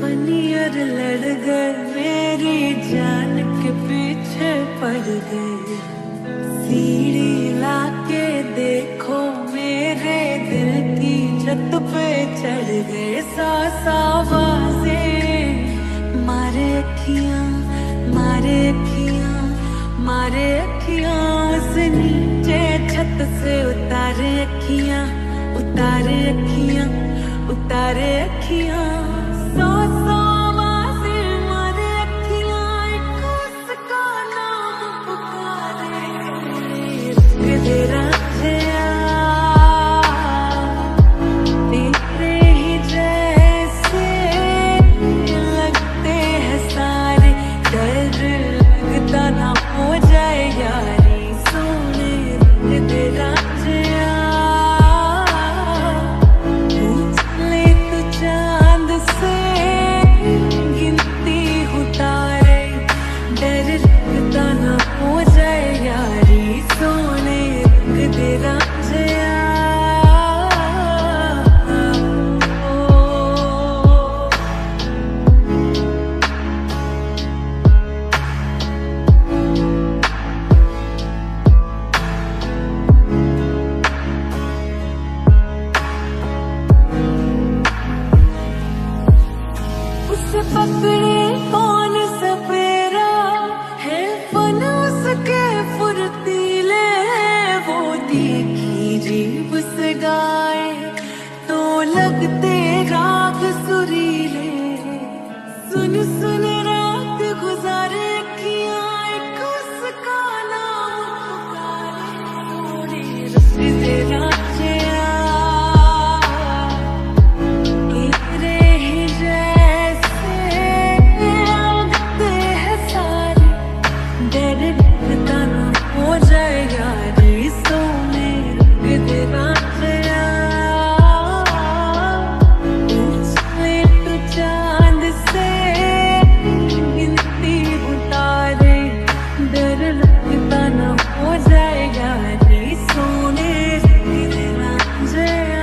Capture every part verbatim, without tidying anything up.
Funnier लड़ गए, मेरी जान के पीछे पड़ गए। सीढ़ी लाके देखो मेरे दिल की छत पे चढ़ गए। सास आवाज़ें मारे अखियाँ, मारे अखियाँ, मारे अखियाँ, उस नीचे छत से उतारे अखियाँ, उतारे अखियाँ, उतारे अखियाँ। सौ सौ आवाज़ें मारे अखियाँ, एक उसका नाम पुकारे। तेरा चेहरा तेरे ही जैसे लगते हैं सारे, डर लगता ना हो जाए यारी। सोने तेरा चेहरा पूछ ले तो चांद से गिनती हूँ तारे, डर लगता ना हो जाए यारी। सोने तेरा चेहरा उसे पकड़े कौन सपेरा है, फन उसके फुर्तीले। वो तीखी जीभ से गाए तो लगते राग सुरीले। सुन सुन रात गुजारे अखियाँ, एक उसका नाम पुकारे। सोने तेरा चेहरा तेरे ही जैसे लगते हैं सारे, डर लगता ना हो जाए यारी। सोने तेरा चेहरा पूछ ले तो चांद से गिनती हूँ तारे, डर लगता ना हो जाए यारी। सोने तेरा चेहरा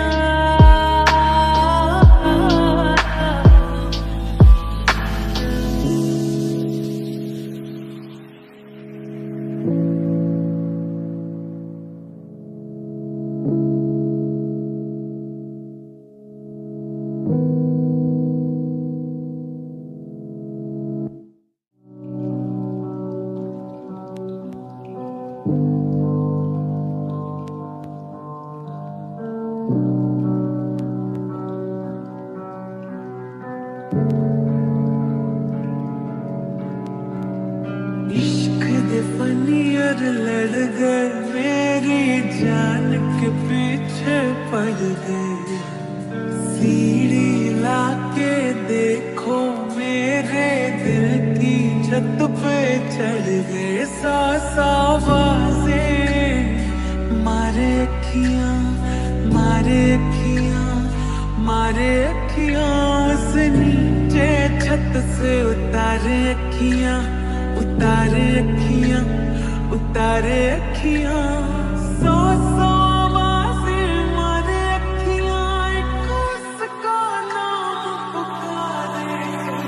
इश्क दे फनियर लड़ गए, मेरी जान के पीछे पड़ गए। सीढ़ी लाके देखो मेरे दिल की छत पे चढ़ गए। सास आवाज़ें मारे अखियाँ, मारे अखियाँ, मारे अखियाँ, उस नीचे छत से उतारे अखियाँ, उतारे अखियाँ, उतारे अखियाँ। सौ सौ आवाज़ें मारे अखियाँ, एक उसका नाम पुकारे।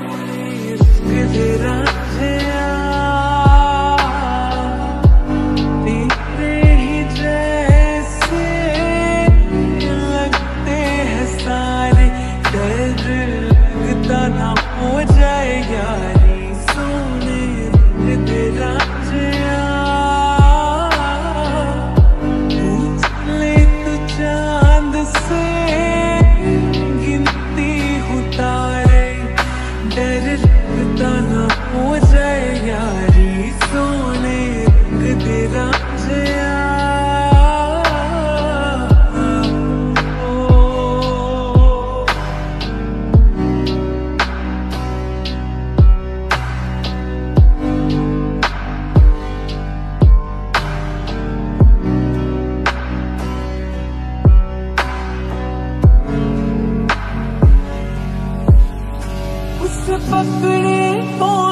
तेरा चेहरा तेरे ही जैसे लगते हैं सारे, डर लगता ना हो जाए यारी। सोने तेरा चेहरा पूछ ले तो चांद से गिनती हूँ तारे, डर लगता ना हो जाए यारी। सोने तेरा चेहरा उसे पकड़े कौन